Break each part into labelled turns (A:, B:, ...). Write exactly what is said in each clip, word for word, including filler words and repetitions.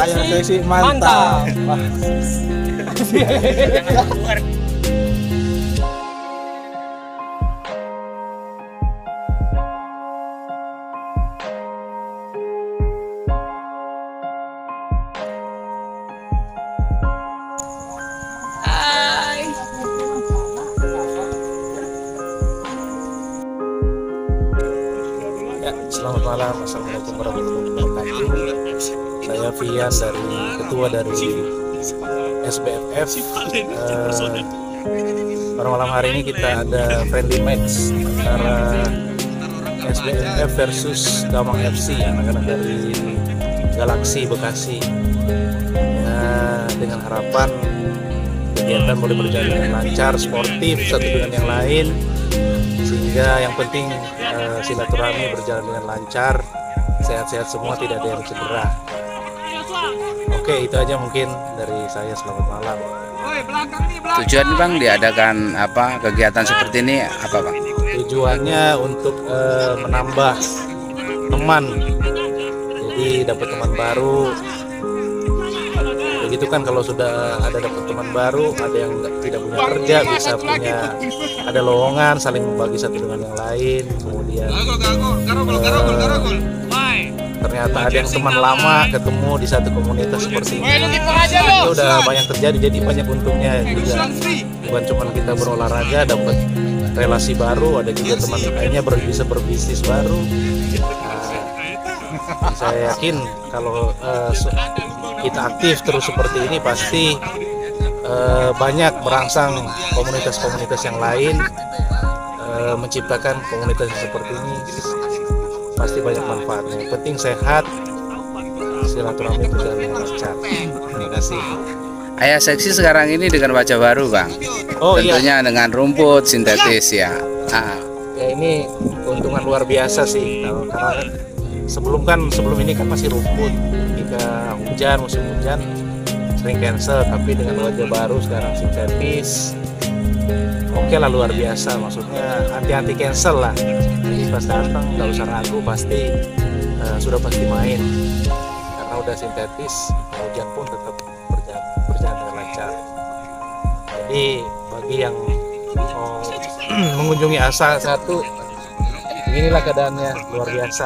A: Ayah seksi mantap.
B: Selamat malam, assalamualaikum warahmatullahi wabarakatuh. Saya Fian dari ketua dari S B F F. Uh, pada malam hari ini kita ada friendly match antara S B F F versus Gamang F C, anak-anak dari Galaksi Bekasi. Ya, dengan harapan kegiatan boleh berjalan dengan lancar, sportif satu dengan yang lain, sehingga yang penting uh, silaturahmi berjalan dengan lancar, sehat-sehat semua, tidak ada yang cedera. Oke, itu aja mungkin dari saya. Selamat malam.
C: Tujuan Bang diadakan apa kegiatan seperti ini apa Bang?
B: Tujuannya untuk uh, menambah teman, jadi dapat teman baru. Begitu kan, kalau sudah ada dapat teman baru, ada yang tidak punya kerja bisa punya, ada lowongan, saling membagi satu dengan yang lain. Kemudian uh, ternyata ada yang teman lama ketemu di satu komunitas seperti ini, itu udah banyak terjadi, jadi banyak untungnya juga. Bukan cuma kita berolahraga dapat relasi baru, ada juga teman lainnya ber, bisa berbisnis baru. Nah, saya yakin kalau uh, kita aktif terus seperti ini, pasti uh, banyak merangsang komunitas-komunitas yang lain, uh, menciptakan komunitas seperti ini, pasti banyak manfaatnya. Yang penting sehat, silaturahmi berjalan dengan lancar. Terima kasih.
C: Ayah seksi sekarang ini dengan wajah baru Bang.
B: Oh,
C: tentunya
B: iya,
C: dengan rumput sintetis ya. Ah.
B: Ya, ini keuntungan luar biasa sih, karena sebelum kan sebelum ini kan masih rumput, ketika hujan, musim hujan sering cancel, tapi dengan wajah baru sekarang sintetis, oke lah, luar biasa. Maksudnya anti-anti cancel lah, jadi pas datang nggak usah ragu, pasti uh, sudah pasti main, karena udah sintetis, hujan pun tetap berjalan, berjalan dengan lancar. Jadi bagi yang mau mengunjungi Asa satu, beginilah keadaannya, luar biasa.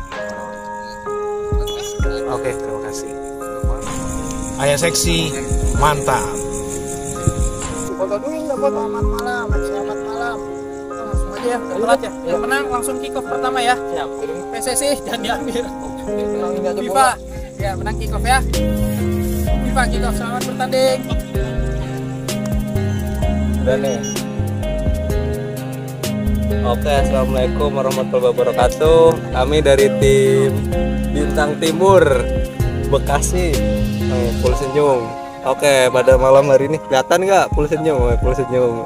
B: Oke, terima kasih. Ayah seksi mantap.
A: Foto dulu nggak foto? Selamat malam, selamat malam. Langsung aja ya, telat ya. Yang menang langsung kick off pertama ya. Siap. P S S I jangan diambil. FIFA, ya menang kick off ya. FIFA kick off, selamat bertanding.
B: Udah nih. Oke, assalamualaikum warahmatullahi wabarakatuh. Kami dari tim Bintang Timur Bekasi, eh, full senyum. Oke, pada malam hari ini kelihatan nggak full senyum, full senyum.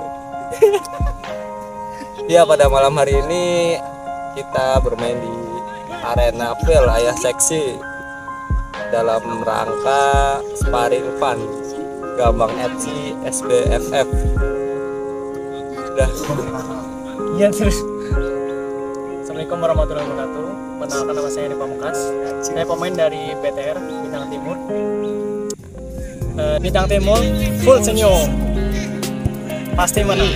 B: Ya, pada malam hari ini kita bermain di arena Pel Ayah Seksi dalam rangka sparring fun Gamang F C S B F F. Udah.
A: Iya, terus. Assalamualaikum warahmatullahi wabarakatuh. Perkenalkan, nama saya Edi Pamungkas. Saya pemain dari B T R Bintang Timur. Uh, Bintang Timur full senyum, pasti menang.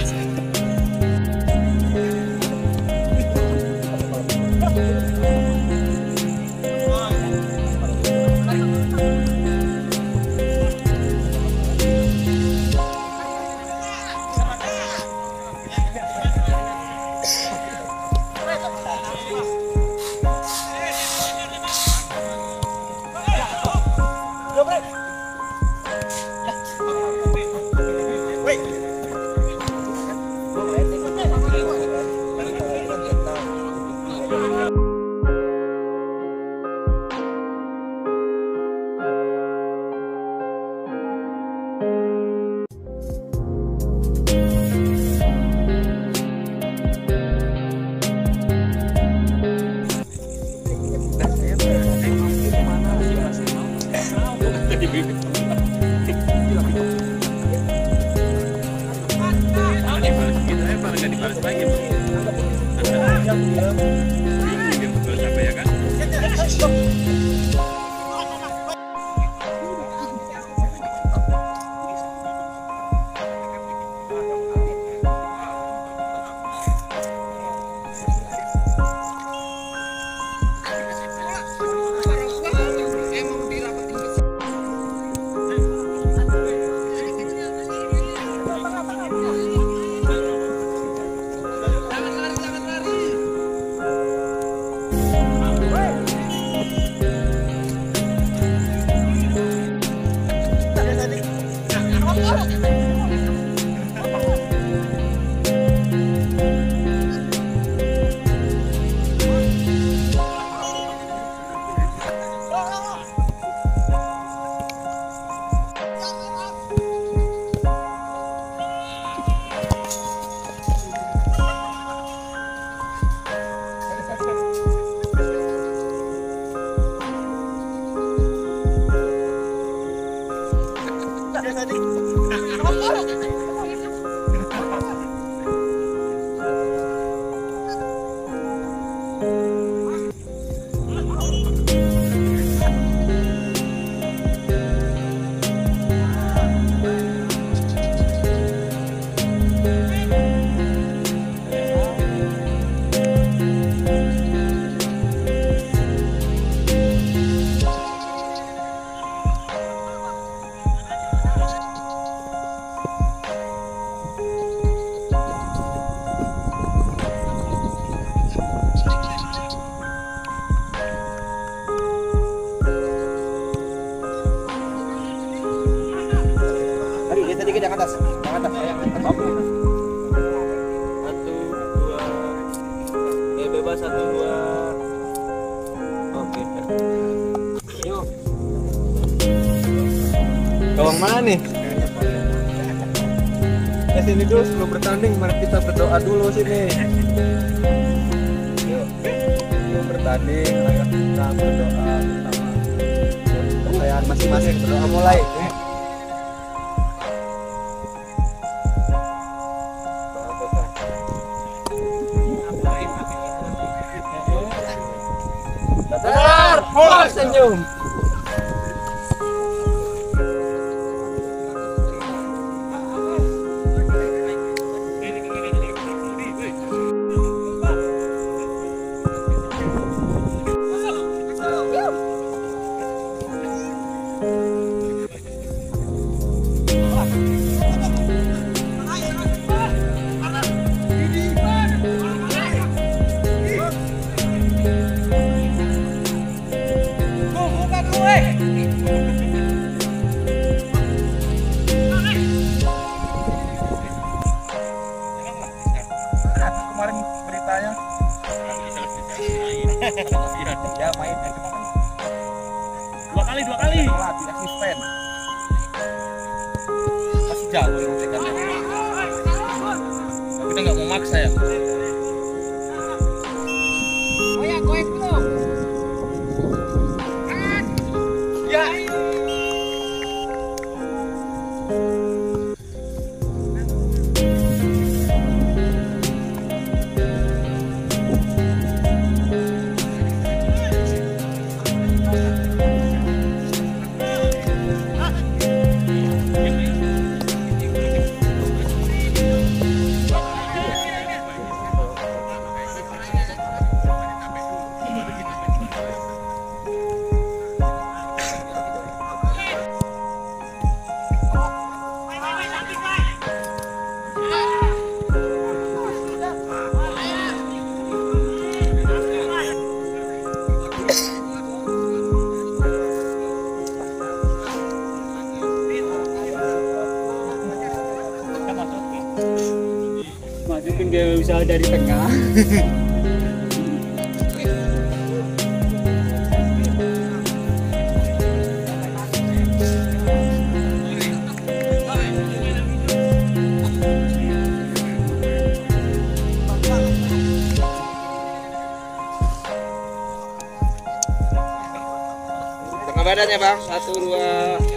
D: nih? Ya sini dulu sebelum bertanding, mari kita berdoa dulu sini. Yuk, sebelum bertanding, ayo kita berdoa bersama. Kepercayaan masing-masing, berdoa mulai. Benar, oh, senyum.
A: Kemarin beritanya ya main dua kali dua kali pelatih asisten masih jauh mencetaknya tapi kita nggak mau maksa ya. Oh ya goes belum ya.
E: Masukin dia usaha dari tengah.
D: Tengah badannya bang, satu dua.